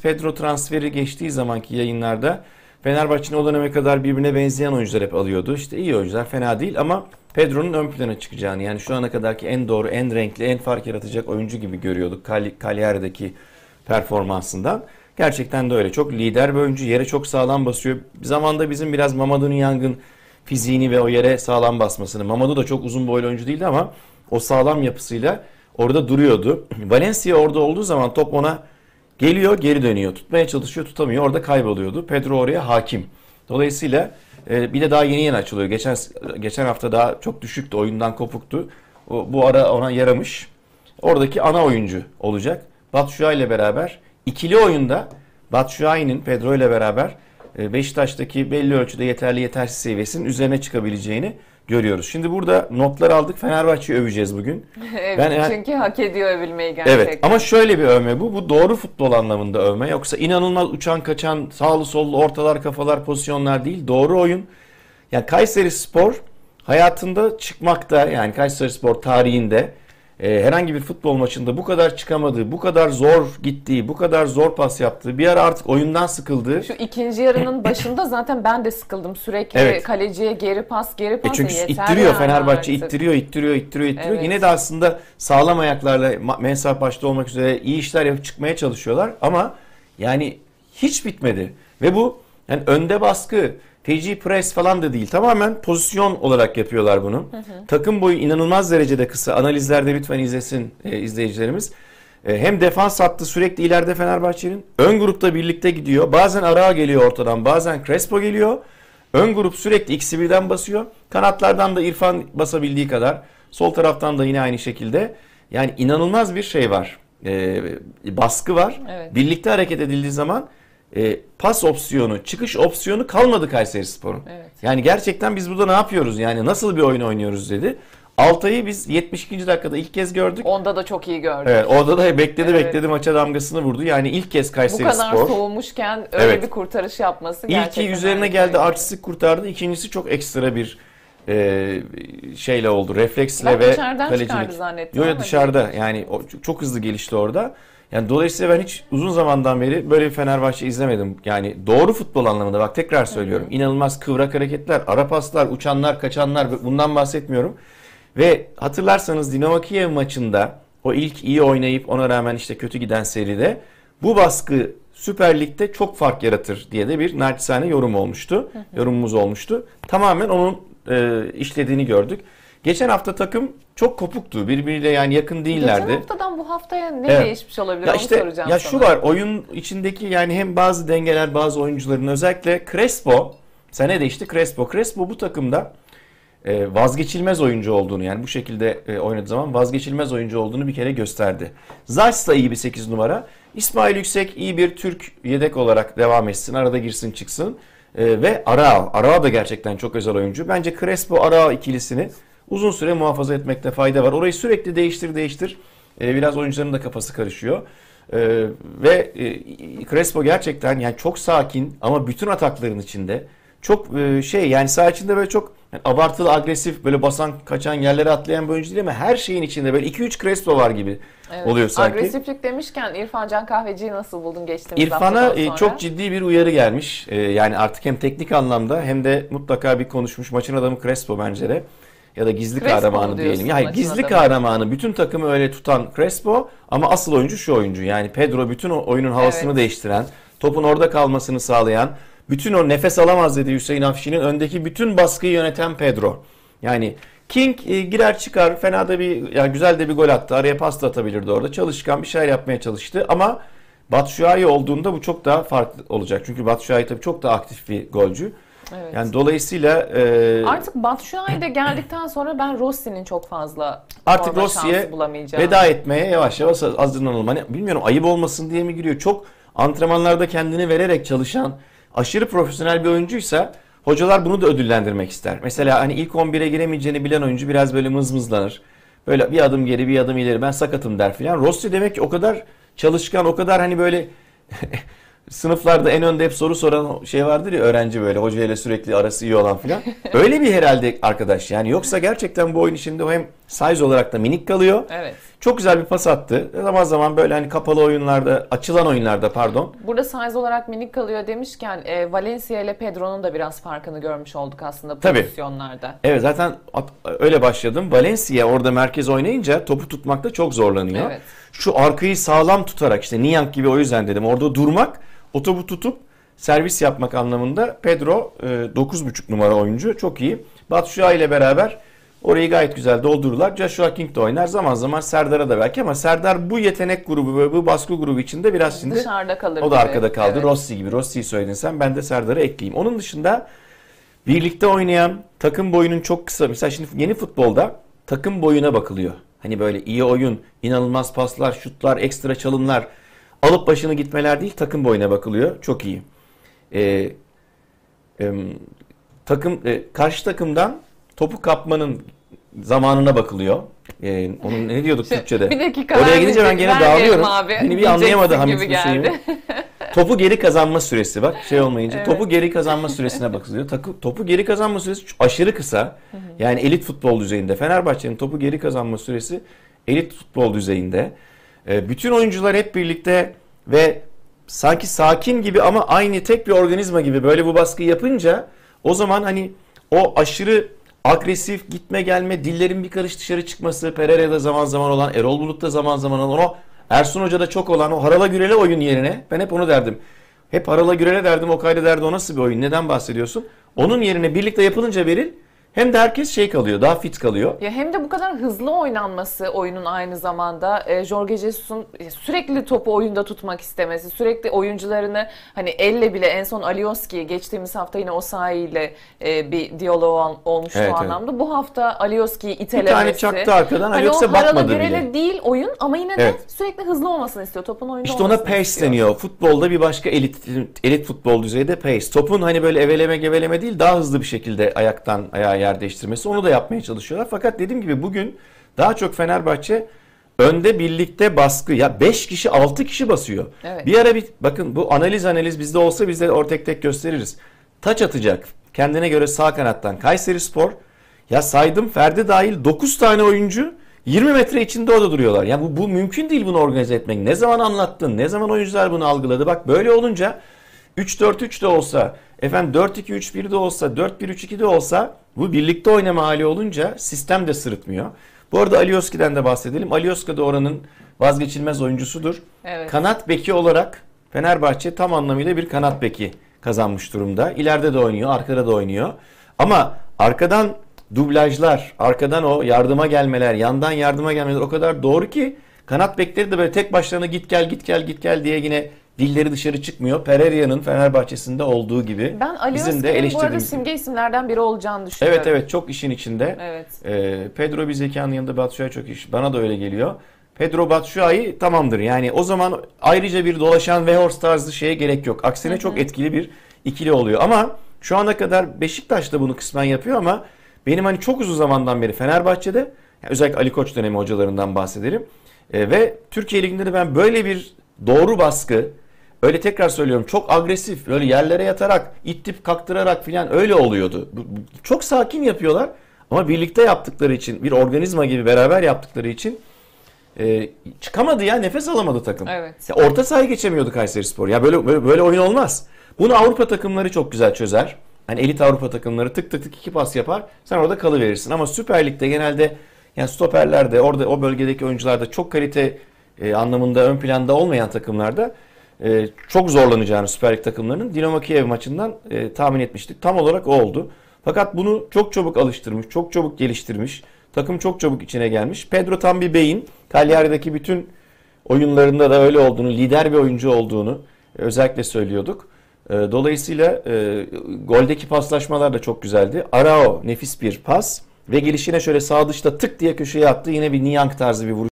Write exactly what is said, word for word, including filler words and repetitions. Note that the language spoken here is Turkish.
Pedro transferi geçtiği zamanki yayınlarda Fenerbahçe'nin o döneme kadar birbirine benzeyen oyuncular hep alıyordu. İşte iyi oyuncular, fena değil ama Pedro'nun ön plana çıkacağını, yani şu ana kadarki en doğru, en renkli, en fark yaratacak oyuncu gibi görüyorduk Cagliari'deki performansından. Gerçekten de öyle. Çok lider bir oyuncu. Yere çok sağlam basıyor. Bir zamanda bizim biraz Mamadou Niang'ın fiziğini ve o yere sağlam basmasını. Mamadou da çok uzun boylu oyuncu değildi ama o sağlam yapısıyla orada duruyordu. Valencia orada olduğu zaman top ona geliyor, geri dönüyor. Tutmaya çalışıyor, tutamıyor. Orada kayboluyordu. Pedro oraya hakim. Dolayısıyla bir de daha yeni yeni açılıyor. Geçen geçen hafta daha çok düşüktü. Oyundan kopuktu. O, bu ara ona yaramış. Oradaki ana oyuncu olacak. Batshuayi ile beraber ikili oyunda Batshuayi'nin Pedro ile beraber Beşiktaş'taki belli ölçüde yeterli yetersiz seviyesinin üzerine çıkabileceğini görüyoruz. Şimdi burada notlar aldık. Fenerbahçe'yi öveceğiz bugün. Evet, ben, çünkü hak ediyor övülmeyi gerçekten. Evet, ama şöyle bir övme bu. Bu doğru futbol anlamında övme. Yoksa inanılmaz uçan kaçan sağlı sollu ortalar kafalar pozisyonlar değil. Doğru oyun. Yani Kayserispor hayatında çıkmakta, yani Kayserispor tarihinde e, herhangi bir futbol maçında bu kadar çıkamadığı, bu kadar zor gittiği, bu kadar zor pas yaptığı, bir ara artık oyundan sıkıldığı. Şu ikinci yarının başında zaten ben de sıkıldım. Sürekli evet. Kaleciye geri pas, geri pas. E çünkü ittiriyor yani Fenerbahçe, artık. ittiriyor, ittiriyor, ittiriyor, ittiriyor. Evet. Yine de aslında sağlam ayaklarla Mensah başta olmak üzere iyi işler yapıp çıkmaya çalışıyorlar. Ama yani hiç bitmedi. Ve bu yani önde baskı, feci press falan da değil. Tamamen pozisyon olarak yapıyorlar bunu. Hı hı. Takım boyu inanılmaz derecede kısa. Analizlerde lütfen izlesin e, izleyicilerimiz. E, hem defans hattı sürekli ileride Fenerbahçe'nin. Ön grupta birlikte gidiyor. Bazen Arağa geliyor ortadan. Bazen Crespo geliyor. Ön grup sürekli ikisi birden basıyor. Kanatlardan da İrfan basabildiği kadar. Sol taraftan da yine aynı şekilde. Yani inanılmaz bir şey var. E, baskı var. Evet. Birlikte hareket edildiği zaman E, pas opsiyonu, çıkış opsiyonu kalmadı Kayserispor'un. Evet. Yani gerçekten biz burada ne yapıyoruz? Yani nasıl bir oyun oynuyoruz dedi. Altay'ı biz yetmiş ikinci dakikada ilk kez gördük. Onda da çok iyi gördük. Evet, orada da bekledi evet. bekledi maça damgasını vurdu. Yani ilk kez Kayserispor. Bu kadar soğumuşken öyle evet. bir kurtarış yapması gerçekten. İlki üzerine geldi, artistik kurtardı. İkincisi çok ekstra bir e, şeyle oldu. Refleksle ben ve dışarıdan çıkardı zannettim. Yok dışarıda. Yani o, çok hızlı gelişti orada. Yani dolayısıyla ben hiç uzun zamandan beri böyle bir Fenerbahçe izlemedim. Yani doğru futbol anlamında, bak tekrar söylüyorum. Hı hı. İnanılmaz kıvrak hareketler, ara paslar, uçanlar, kaçanlar, bundan bahsetmiyorum. Ve hatırlarsanız Dinamo Kiev maçında o ilk iyi oynayıp ona rağmen işte kötü giden seride bu baskı Süper Lig'de çok fark yaratır diye de bir naçizane yorum olmuştu. Hı hı. Yorumumuz olmuştu. Tamamen onun e, işlediğini gördük. Geçen hafta takım çok kopuktu. Birbiriyle yani yakın değillerdi. Geçen haftadan bu haftaya ne evet. değişmiş olabilir ya onu işte, soracağım ya sana. Şu var, oyun içindeki yani hem bazı dengeler, bazı oyuncuların, özellikle Crespo, sene değişti Crespo. Crespo bu takımda e, vazgeçilmez oyuncu olduğunu, yani bu şekilde e, oynadığı zaman vazgeçilmez oyuncu olduğunu bir kere gösterdi. Zayt da iyi bir sekiz numara. İsmail Yüksek iyi bir Türk yedek olarak devam etsin. Arada girsin çıksın. E, ve Araao. Araao da gerçekten çok özel oyuncu. Bence Crespo Araao ikilisini uzun süre muhafaza etmekte fayda var. Orayı sürekli değiştir değiştir. Ee, biraz oyuncuların da kafası karışıyor. Ee, ve e, Crespo gerçekten yani çok sakin ama bütün atakların içinde çok e, şey yani saha içinde böyle çok yani abartılı, agresif, böyle basan, kaçan, yerlere atlayan bir oyuncu değil ama her şeyin içinde böyle iki üç Crespo var gibi evet. oluyor sanki. Agresiflik demişken İrfan Can Kahveci'yi nasıl buldun geçtiğimiz İrfan'a haftadan sonra? İrfan'a çok ciddi bir uyarı gelmiş. Ee, yani artık hem teknik anlamda hem de mutlaka bir konuşmuş. Maçın adamı Crespo bence de. Ya da gizli Crespo kahramanı diyelim. Yani gizli adamı. kahramanı, bütün takımı öyle tutan Crespo, ama asıl oyuncu şu oyuncu. Yani Pedro bütün o oyunun havasını evet. değiştiren, topun orada kalmasını sağlayan, bütün o nefes alamaz dediği Hüseyin Afşin'in öndeki bütün baskıyı yöneten Pedro. Yani King e, girer çıkar, fena da bir yani güzel de bir gol attı. Araya pas da atabilirdi orada. Çalışkan bir şeyler yapmaya çalıştı ama Batshuayi olduğunda bu çok daha farklı olacak. Çünkü Batshuayi tabii çok daha aktif bir golcü. Evet. Yani dolayısıyla e, artık Batshuayi de geldikten sonra ben Rossi'nin çok fazla artık Rossi'ye veda etmeye yavaş yavaş hazırlanalım. Hani bilmiyorum, ayıp olmasın diye mi giriyor? Çok antrenmanlarda kendini vererek çalışan, aşırı profesyonel bir oyuncuysa hocalar bunu da ödüllendirmek ister. Mesela hani ilk on bire giremeyeceğini bilen oyuncu biraz böyle mızmızlanır. Böyle bir adım geri bir adım ileri, ben sakatım der filan. Rossi demek ki o kadar çalışkan, o kadar hani böyle sınıflarda en önde hep soru soran şey vardır ya, öğrenci böyle hocayla sürekli arası iyi olan filan. Öyle bir herhalde arkadaş yani, yoksa gerçekten bu oyun içinde o hem size olarak da minik kalıyor. Evet. Çok güzel bir pas attı. Zaman zaman böyle hani kapalı oyunlarda, açılan oyunlarda pardon. Burada size olarak minik kalıyor demişken e, Valencia ile Pedro'nun da biraz farkını görmüş olduk aslında Tabii. pozisyonlarda. Evet, zaten öyle başladım. Valencia orada merkez oynayınca topu tutmakta çok zorlanıyor. Evet. Şu arkayı sağlam tutarak, işte Niang gibi, o yüzden dedim orada durmak, o topu tutup servis yapmak anlamında Pedro dokuz buçuk numara oyuncu, çok iyi. Batshuayi ile beraber orayı gayet güzel doldururlar. Joshua King de oynar. Zaman zaman Serdar'a da belki, ama Serdar bu yetenek grubu, bu baskı grubu içinde biraz şimdi dışarıda kalır. O da gibi. arkada kaldı. Evet. Rossi gibi. Rossi'yi söyledin sen. Ben de Serdar'ı ekleyeyim. Onun dışında birlikte oynayan, takım boyunun çok kısa. Mesela şimdi yeni futbolda takım boyuna bakılıyor. Hani böyle iyi oyun, inanılmaz paslar, şutlar, ekstra çalımlar, alıp başını gitmeler değil, takım boyuna bakılıyor. Çok iyi. Ee, e, takım e, karşı takımdan topu kapmanın zamanına bakılıyor. Ee, onun ne diyorduk Şey, Türkçe'de? Bir dakika Oraya gidince ben gene dağılıyorum. Abi, Beni bir anlayamadı Hamit gibi Hüseyin. geldi. Topu geri kazanma süresi, bak şey olmayınca Evet. topu geri kazanma süresine bakılıyor. Takı, topu geri kazanma süresi aşırı kısa. Hı hı. Yani elit futbol düzeyinde. Fenerbahçe'nin topu geri kazanma süresi elit futbol düzeyinde. Ee, bütün oyuncular hep birlikte ve sanki sakin gibi ama aynı tek bir organizma gibi böyle bu baskıyı yapınca, o zaman hani o aşırı agresif gitme gelme, dillerin bir karış dışarı çıkması, Pereira'da zaman zaman olan, Erol Bulut'ta zaman zaman olan, o Ersun Hoca'da çok olan o harala gürele oyun yerine, ben hep onu derdim. Hep harala gürele derdim, Oktay derdi o nasıl bir oyun, neden bahsediyorsun? Onun yerine birlikte yapılınca Beril, hem de herkes şey kalıyor, daha fit kalıyor. Ya hem de bu kadar hızlı oynanması oyunun aynı zamanda e, Jorge Jesus'un sürekli topu oyunda tutmak istemesi, sürekli oyuncularını hani elle bile, en son Alioski geçtiğimiz hafta yine Osayi ile e, bir diyalog olmuştu Evet, o evet. anlamda. Bu hafta Alioski'yi itelemesi. Bir tane çaktı arkadan, hani yoksa o harala bakmadı gürele bile. değil oyun, ama yine de Evet. sürekli hızlı olmasını istiyor. Topun oyunda İşte ona olmasını pace istiyor. deniyor. Futbolda bir başka elit elit futbol düzeyde pace. Topun hani böyle eveleme geveleme değil, daha hızlı bir şekilde ayaktan ayağa yer değiştirmesi. Onu da yapmaya çalışıyorlar. Fakat dediğim gibi bugün daha çok Fenerbahçe önde birlikte baskı. Ya beş kişi altı kişi basıyor. Evet. Bir ara bir bakın, bu analiz analiz bizde olsa biz de or tek tek gösteririz. Taç atacak kendine göre sağ kanattan Kayserispor. Ya saydım, Ferdi dahil dokuz tane oyuncu yirmi metre içinde orada duruyorlar. Ya bu, bu mümkün değil, bunu organize etmek. Ne zaman anlattın? Ne zaman oyuncular bunu algıladı? Bak böyle olunca üç dört üç de olsa, efendim dört iki üç bir de olsa, dört bir üç iki de olsa, bu birlikte oynama hali olunca sistem de sırıtmıyor. Bu arada Alioski'den de bahsedelim. Alioski da oranın vazgeçilmez oyuncusudur. Evet. Kanat beki olarak Fenerbahçe tam anlamıyla bir kanat beki kazanmış durumda. İleride de oynuyor, arkada da oynuyor. Ama arkadan dublajlar, arkadan o yardıma gelmeler, yandan yardıma gelmeler o kadar doğru ki, kanat bekleri de böyle tek başlarına git gel git gel git gel diye yine dilleri dışarı çıkmıyor. Pereira'nın Fenerbahçe'sinde olduğu gibi. Ben Alioski'nin bu arada simge isimlerden biri olacağını düşünüyorum. Evet evet, çok işin içinde. Evet. Ee, Pedro Bizekan'ın yanında Batshuayi çok iş. Bana da öyle geliyor. Pedro Batshuayi tamamdır. Yani o zaman ayrıca bir dolaşan Weghorst tarzı şeye gerek yok. Aksine hı hı. çok etkili bir ikili oluyor. Ama şu ana kadar Beşiktaş da bunu kısmen yapıyor, ama benim hani çok uzun zamandan beri Fenerbahçe'de, yani özellikle Ali Koç dönemi hocalarından bahsedelim. Ee, ve Türkiye Ligi'nde de ben böyle bir doğru baskı, öyle tekrar söylüyorum, çok agresif, böyle yerlere yatarak, ittip kaktırarak filan öyle oluyordu. Çok sakin yapıyorlar, ama birlikte yaptıkları için, bir organizma gibi beraber yaptıkları için e, çıkamadı ya, nefes alamadı takım. Evet. Ya orta sahaya geçemiyordu Kayserispor. Ya böyle, böyle böyle oyun olmaz. Bunu Avrupa takımları çok güzel çözer. Hani elit Avrupa takımları tık tık tık iki pas yapar, sen orada kalıverirsin. Ama Süper Lig'de genelde, yani stoperlerde, orada o bölgedeki oyuncularda çok kalite e, anlamında ön planda olmayan takımlarda e, çok zorlanacağını Süper Lig takımlarının Dinamo Kiev maçından e, tahmin etmiştik. Tam olarak o oldu. Fakat bunu çok çabuk alıştırmış, çok çabuk geliştirmiş. Takım çok çabuk içine gelmiş. Pedro tam bir beyin. Cagliari'deki bütün oyunlarında da öyle olduğunu, lider bir oyuncu olduğunu e, özellikle söylüyorduk. E, dolayısıyla e, goldeki paslaşmalar da çok güzeldi. Arao nefis bir pas ve gelişine şöyle sağ dışta tık diye köşeye attı. Yine bir Niang tarzı bir vuruş.